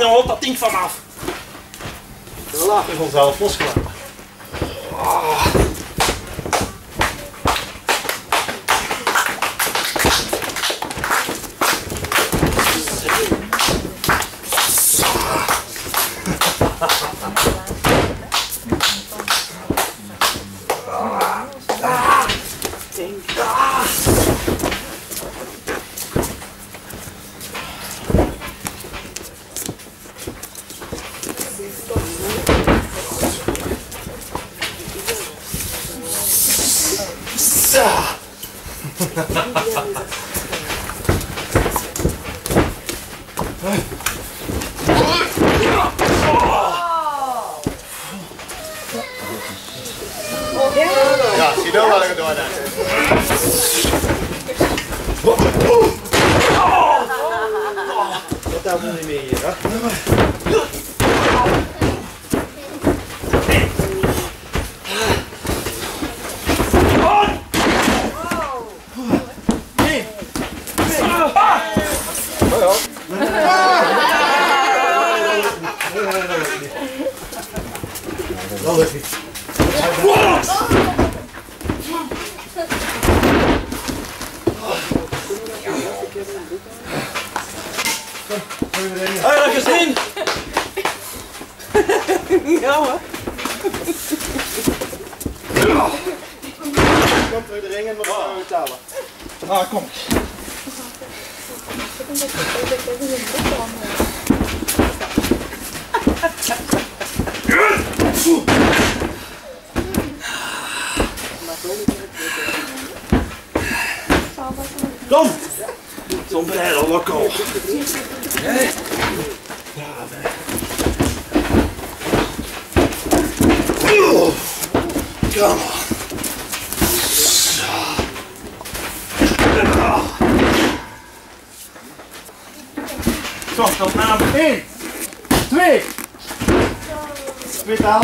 dan loopt dat ding vanaf. De laag is vanzelf losgelaten. Ja, zie je wel wat ik het doordat. Dat telt niet meer hier, hè? Dat lukt niet. Heb je dat gezien? Ja hoor. Kom terug de ring en we gaan betalen. Ah, kom. Kom! Zo'n breider lokal. Nee. Ja, nee. Kom on. Zo, tot naam 1, 2. 2 taal.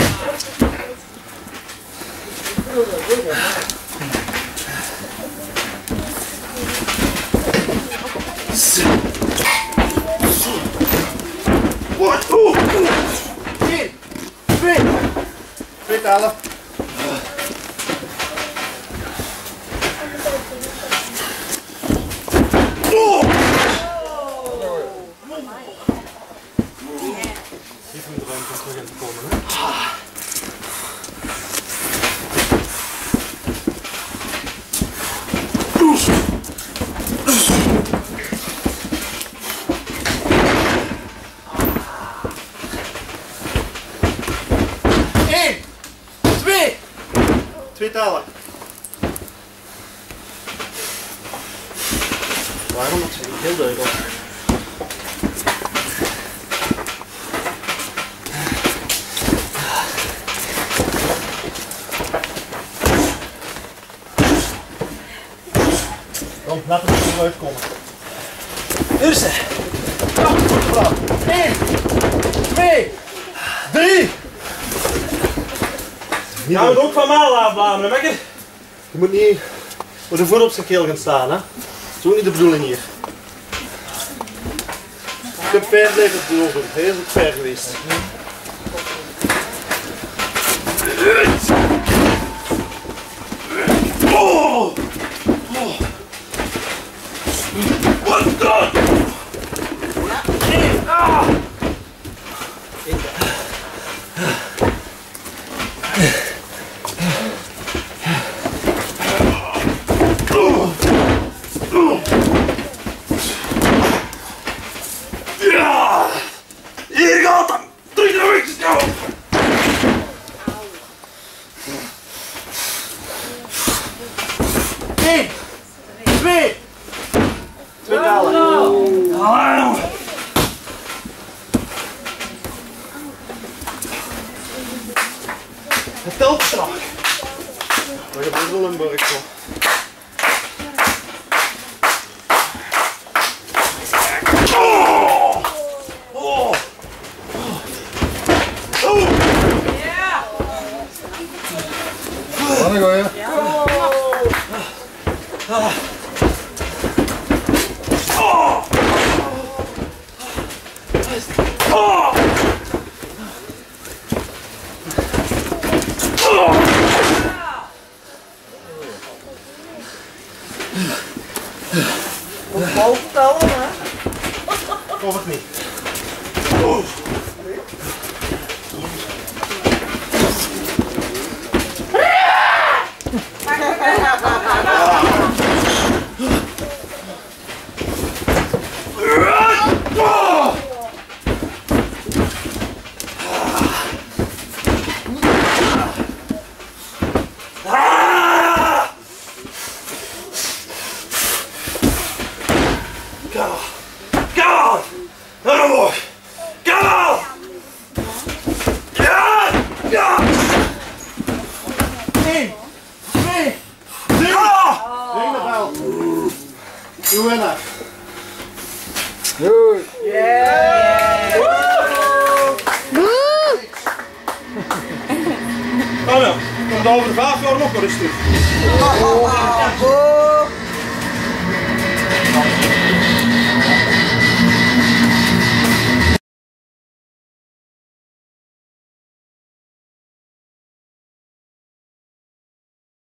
Wat? 1, 2. 2 talen. Twee talen. Waarom? Dat is heel duidelijk. Kom, laten we er eruit komen. Eerste. 1, 2, 3. Je moet ook van mij afblamen, Mekker. Je moet niet met de voet op zijn keel gaan staan, hè? Dat is ook niet de bedoeling hier. Je kunt ver blijven doen. Hij is ook ver geweest. Oh! Wat dan? Ah! Ja! Hier gaat hem! Druk de weg, snel! Eén, twee. Twee talen. Ah, Het telt strak. Maar je hebt wel een burg voor. Wat een goeie. Oh! optellen, hè? Of het niet. You winner. Goed. Yeah! Oh ja, komt over de 5 jaar nog maar eens terug.